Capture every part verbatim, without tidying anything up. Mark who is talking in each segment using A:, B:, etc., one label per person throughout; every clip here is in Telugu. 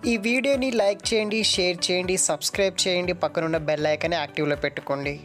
A: ఈ వీడియోని లైక్ చేయండి, షేర్ చేయండి, సబ్స్క్రైబ్ చేయండి, పక్కనున్న బెల్ ఐకాన్ని యాక్టివ్లో పెట్టుకోండి.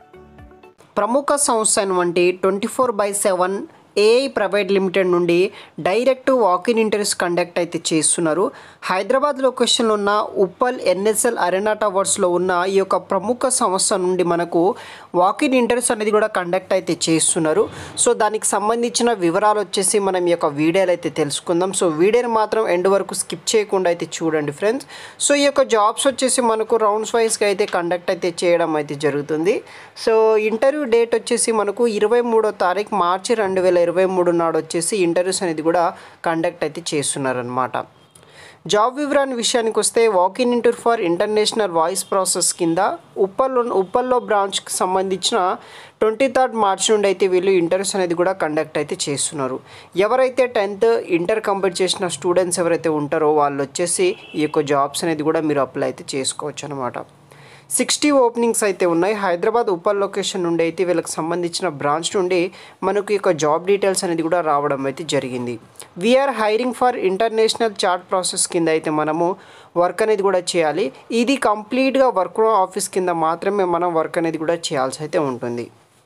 A: ప్రముఖ సంస్థ వంటి twenty four by seven AI private limited నుండి డైరెక్ట్ వాకిన్ ఇంటర్వ్యూస్ కండక్ట్ అయితే చేస్తున్నారు. హైదరాబాద్ లొకేషన్లో ఉన్న ఉప్పల్ ఎన్ఎస్ఎల్ అరెనా టవర్స్లో ఉన్న ఈ యొక్క ప్రముఖ సంస్థ నుండి మనకు వాకిన్ ఇంటర్వ్యూస్ అనేది కూడా కండక్ట్ అయితే చేస్తున్నారు. సో దానికి సంబంధించిన వివరాలు వచ్చేసి మనం ఈ యొక్క వీడియోలో అయితే తెలుసుకుందాం. సో వీడియోని మాత్రం ఎండ్ వరకు స్కిప్ చేయకుండా అయితే చూడండి ఫ్రెండ్స్. సో ఈ యొక్క జాబ్స్ వచ్చేసి మనకు రౌండ్స్ వైజ్గా అయితే కండక్ట్ అయితే చేయడం అయితే జరుగుతుంది. సో ఇంటర్వ్యూ డేట్ వచ్చేసి మనకు ఇరవై మూడో తారీఖు మార్చి రెండు వేల ఇరవై మూడు నాడు వచ్చేసి ఇంటర్వ్యూస్ అనేది కూడా కండక్ట్ అయితే చేస్తున్నారనమాట. జాబ్ వివరాన్ని విషయానికి వస్తే walk in interview for international voice process కింద ఉప్పల్లో ఉప్పల్లో బ్రాంచ్కి సంబంధించిన ట్వంటీ థర్డ్ మార్చ్ నుండి అయితే వీళ్ళు ఇంటర్వ్యూస్ అనేది కూడా కండక్ట్ అయితే చేస్తున్నారు. ఎవరైతే టెన్త్ ఇంటర్ కంప్లీట్ చేసిన స్టూడెంట్స్ ఎవరైతే ఉంటారో వాళ్ళు వచ్చేసి ఈ యొక్క జాబ్స్ అనేది కూడా మీరు అప్లై అయితే చేసుకోవచ్చు అనమాట. సిక్స్టీ ఓపెనింగ్స్ అయితే ఉన్నాయి. హైదరాబాద్ ఉప్పల్ లొకేషన్ నుండి అయితే వీళ్ళకి సంబంధించిన బ్రాంచ్ నుండి మనకు ఈ యొక్క జాబ్ డీటెయిల్స్ అనేది కూడా రావడం అయితే జరిగింది. We are hiring for international chat process కింద అయితే మనము వర్క్ అనేది కూడా చేయాలి. ఇది కంప్లీట్గా వర్క్ ఫ్రమ్ ఆఫీస్ కింద మాత్రమే మనం వర్క్ అనేది కూడా చేయాల్సి అయితే ఉంటుంది.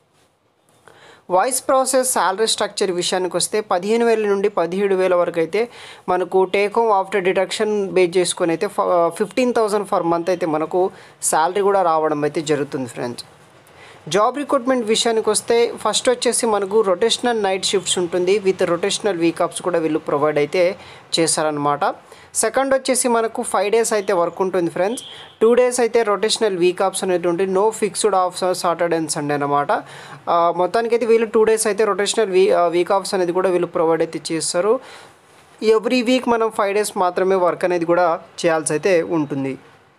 A: వాయిస్ ప్రాసెస్ శాలరీ స్ట్రక్చర్ విషయానికి వస్తే పదిహేను వేల నుండి పదిహేడు వేల వరకు అయితే మనకు take home after deduction base చేసుకొని అయితే ఫిఫ్టీన్ థౌజండ్ ఫర్ మంత్ అయితే మనకు శాలరీ కూడా రావడం అయితే జరుగుతుంది ఫ్రెండ్స్. జాబ్ రిక్రూట్మెంట్ విషయానికి వస్తే ఫస్ట్ వచ్చేసి మనకు రొటేషనల్ నైట్ షిఫ్ట్స్ ఉంటుంది. విత్ రొటేషనల్ వీకప్స్ కూడా వీళ్ళు ప్రొవైడ్ అయితే చేశారనమాట. సెకండ్ వచ్చేసి మనకు ఫైవ్ డేస్ అయితే వర్క్ ఉంటుంది ఫ్రెండ్స్. టూ డేస్ అయితే రొటేషనల్ వీకప్స్ అనేది ఉంటుంది. No fixed off Saturday and Sunday అనమాట. మొత్తానికి అయితే వీళ్ళు టూ డేస్ అయితే రొటేషనల్ వీ వీకప్స్ అనేది కూడా వీళ్ళు ప్రొవైడ్ అయితే చేస్తారు. ఎవ్రీ వీక్ మనం ఫైవ్ డేస్ మాత్రమే వర్క్ అనేది కూడా చేయాల్సి అయితే ఉంటుంది.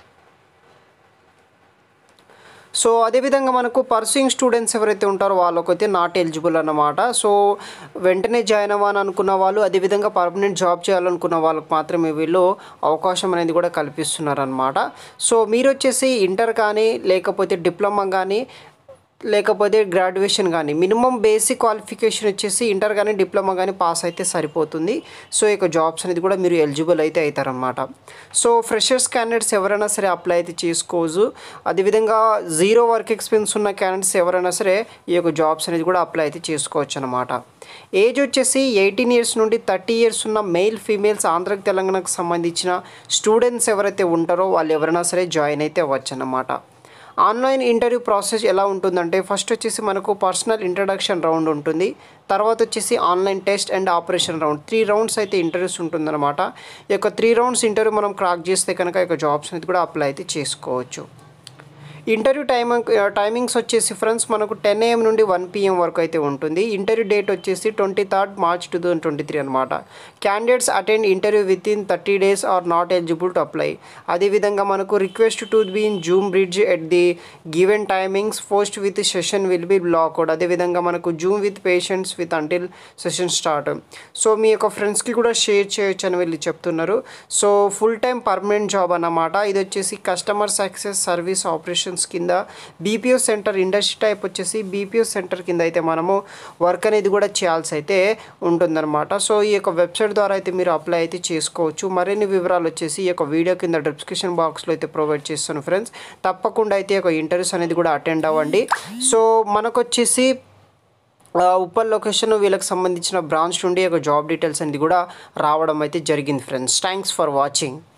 A: సో అదేవిధంగా మనకు పర్సూయింగ్ స్టూడెంట్స్ ఎవరైతే ఉంటారో వాళ్ళకైతే నాట్ ఎలిజిబుల్ అన్నమాట. సో వెంటనే జాయిన్ అవ్వాలని అనుకున్న వాళ్ళు, అదేవిధంగా పర్మనెంట్ జాబ్ చేయాలనుకున్న వాళ్ళకి మాత్రమే వీళ్ళు అవకాశం అనేది కూడా కల్పిస్తున్నారనమాట. సో మీరు వచ్చేసి ఇంటర్ కానీ లేకపోతే డిప్లొమా కానీ లేకపోతే గ్రాడ్యుయేషన్ కానీ మినిమం బేసిక్ క్వాలిఫికేషన్ వచ్చేసి ఇంటర్ కానీ డిప్లొమా కానీ పాస్ అయితే సరిపోతుంది. సో ఇక జాబ్స్ అనేది కూడా మీరు ఎలిజిబుల్ అయితే అవుతారనమాట. సో ఫ్రెషర్స్ క్యాండిడేట్స్ ఎవరైనా సరే అప్లై అయితే చేసుకోవచ్చు. అదేవిధంగా జీరో వర్క్ ఎక్స్పీరియన్స్ ఉన్న క్యాండిడేట్స్ ఎవరైనా సరే ఈ యొక్క జాబ్స్ అనేది కూడా అప్లై అయితే చేసుకోవచ్చు అనమాట. ఏజ్ వచ్చేసి ఎయిటీన్ ఇయర్స్ నుండి థర్టీ ఇయర్స్ ఉన్న మెయిల్ ఫీమేల్స్ ఆంధ్రకి తెలంగాణకు సంబంధించిన స్టూడెంట్స్ ఎవరైతే ఉంటారో వాళ్ళు ఎవరైనా సరే జాయిన్ అయితే అవ్వచ్చు అన్నమాట. ఆన్లైన్ ఇంటర్వ్యూ ప్రాసెస్ ఎలా ఉంటుందంటే ఫస్ట్ వచ్చేసి మనకు పర్సనల్ ఇంట్రడక్షన్ రౌండ్ ఉంటుంది. తర్వాత వచ్చేసి online test and operation round, three rounds అయితే ఇంటర్వ్యూస్ ఉంటుందన్నమాట. ఈ యొక్క త్రీ రౌండ్స్ ఇంటర్వ్యూ మనం క్రాక్ చేస్తే కనుక ఈ యొక్క జాబ్స్ అనేది కూడా అప్లై అయితే చేసుకోవచ్చు. ఇంటర్వ్యూ టైమింగ్ టైమింగ్స్ వచ్చేసి ఫ్రెండ్స్ మనకు టెన్ ఏఎం నుండి వన్ పిఎం వరకు అయితే ఉంటుంది. ఇంటర్వ్యూ డేట్ వచ్చేసి twenty third March two thousand twenty three అనమాట. Candidates attend interview within thirty days are not eligible to apply. అదేవిధంగా మనకు request to be in Zoom bridge at the given timings post with session will be blocked. అదేవిధంగా మనకు Zoom with patience with until session start. So మీ యొక్క ఫ్రెండ్స్కి కూడా షేర్ చేయొచ్చు అని వీళ్ళు చెప్తున్నారు. So full time permanent job అన్నమాట. ఇది వచ్చేసి కస్టమర్ సక్సెస్ సర్వీస్ ఆపరేషన్ కింద బీపీఓ సెంటర్ ఇండస్ట్రీ టైప్ వచ్చేసి బీపీఓ సెంటర్ కింద అయితే మనము వర్క్ అనేది కూడా చేయాల్సి అయితే ఉంటుందన్నమాట. సో ఈ యొక్క వెబ్సైట్ ద్వారా అయితే మీరు అప్లై అయితే చేసుకోవచ్చు. మరిన్ని వివరాలు వచ్చేసి ఈ యొక్క వీడియో కింద డిస్క్రిప్షన్ బాక్స్లో అయితే ప్రొవైడ్ చేస్తాను ఫ్రెండ్స్. తప్పకుండా అయితే ఒక ఇంటర్వ్యూస్ అనేది కూడా అటెండ్ అవ్వండి. సో మనకు వచ్చేసి ఉప్పల్ లొకేషన్ వీళ్ళకి సంబంధించిన బ్రాంచ్ నుండి ఒక జాబ్ డీటెయిల్స్ అనేది కూడా రావడం అయితే జరిగింది ఫ్రెండ్స్. Thanks for watching.